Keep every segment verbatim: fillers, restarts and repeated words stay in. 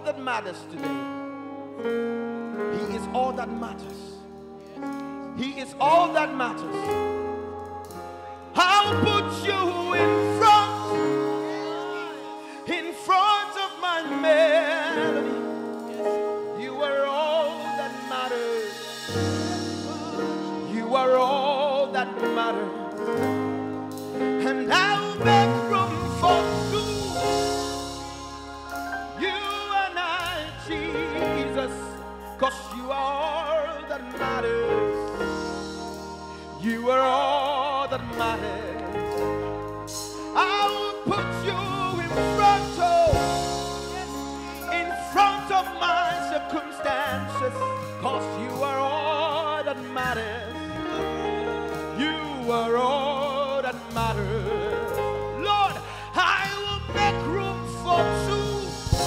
that matters today. He is all that matters. He is all that matters. I'll put you in front, in front of my melody. You are all that matters. You are all that matters. And I'll make room for two. You and I, Jesus, 'cause you are all that matters. You are all that matters. I'll put you in front of, in front of my circumstances, 'cause you are all that matters. You are all that matters. Lord, I will make room for two.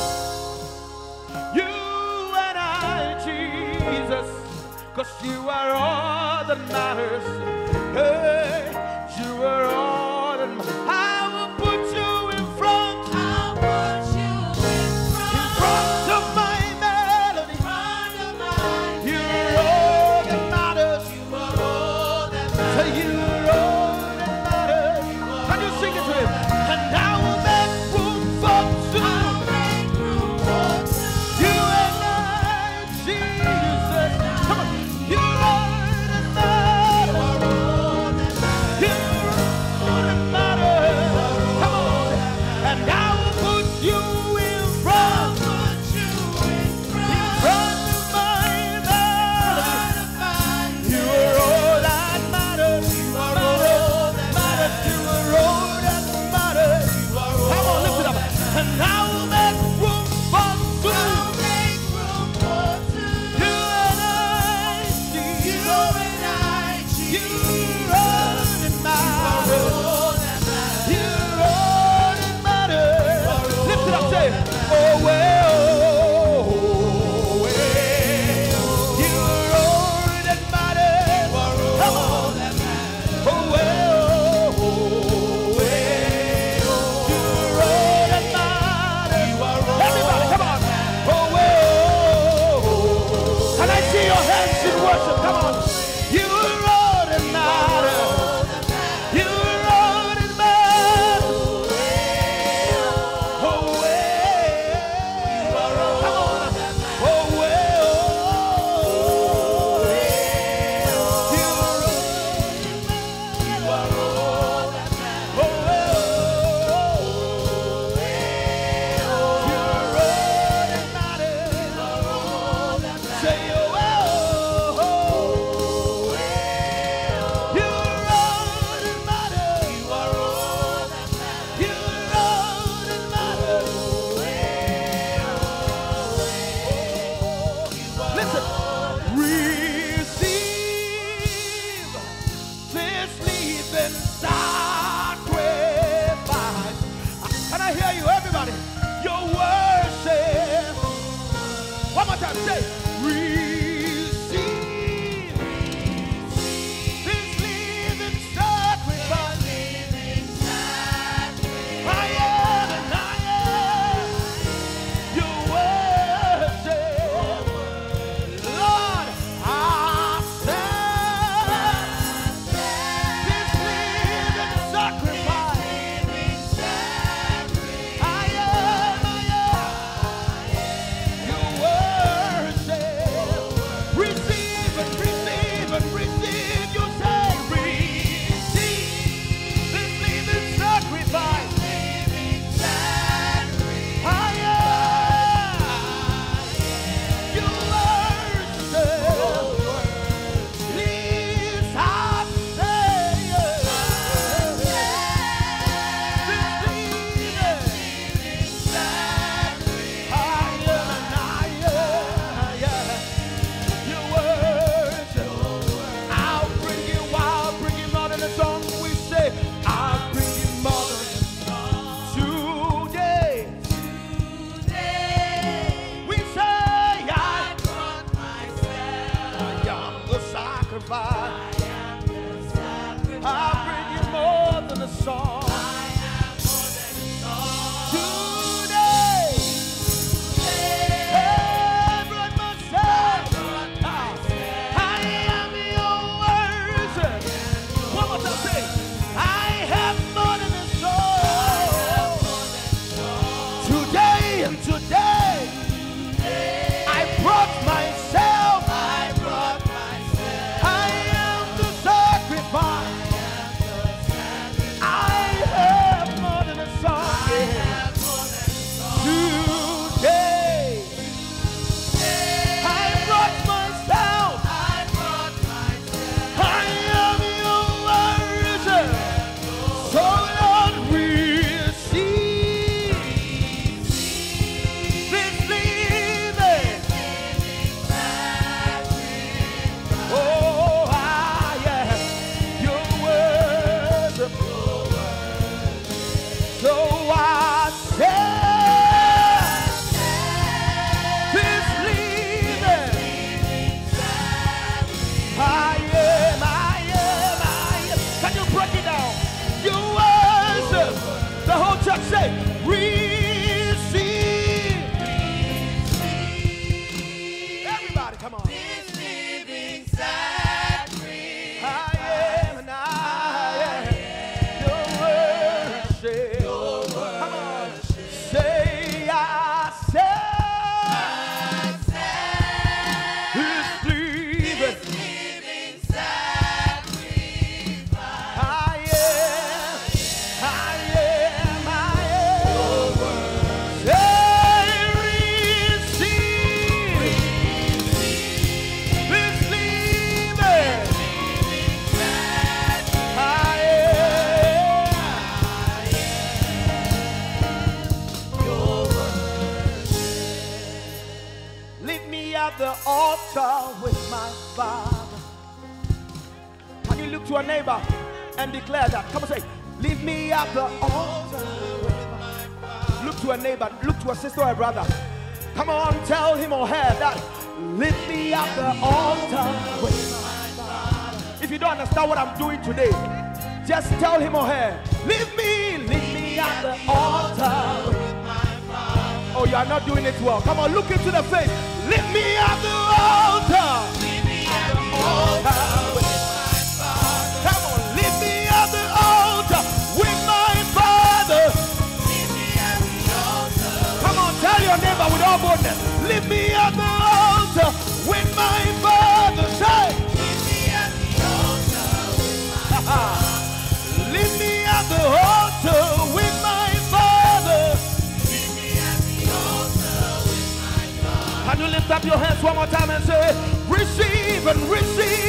You and I, Jesus, 'cause you are all that matters. Hey, you are all that matters. I will put you in front. I'll put you in front. In front of my melody. In front of my You are all that matters. You are all that Say matters. you are all that matters. Can you sing it to him? And I will make room for two. I'll make room for two. You and I, Jesus. Come on. You are that matters. You are all that matters. You are all that matters. Come on. And I will put you in front. Put you in front. In front of my melody. Front of mine. You are all that matters. You are all that matters. You are all that matters. You are all Come on, lift it up. And I will make room for two. I'll make room for two. You and I, Jesus. You and I, You Jesus. are all that matters. All that matters. You are all that matters. Lift it up, say it. Oh, well, oh, well. You are all that matters. Come on. Oh, well, oh, well. You are all that matters. Everybody, come on. Oh, well. Can I see your hands in worship? Come on. You are all that matters. You are all that matters. Oh, well. Come on. Oh, well. You are all that matters. Oh, well. You are all that matters. Say, oh, well. You are all that matters. You are all that matters. Listen, receive this living sacrifice. Can I hear you, everybody? Your worship. One more time, say, receive this living sacrifice. I am and I am your worship. Lord, I accept this living altar with my Father. Can you look to a neighbor and declare that? Come on, say, leave me at the altar with my Father. Look to a neighbor, look to a sister or a brother. Come on, tell him or her that. Leave me at the altar with my Father. If you don't understand what I'm doing today, just tell him or her, leave me, leave me at the altar with my Father. Oh, you are not doing it well. Come on, look into the face. Leave me at the altar. Leave me at the altar with my Father. Come on, leave me at the altar with my Father. Leave me at the altar. Come on, tell your neighbor with all boldness. Leave me at the altar with my Father. Say, leave me at the altar with my Father. Leave me at the altar with my Father. Leave me at the altar with my Father. Can you lift up your hands one more time and say, receive and receive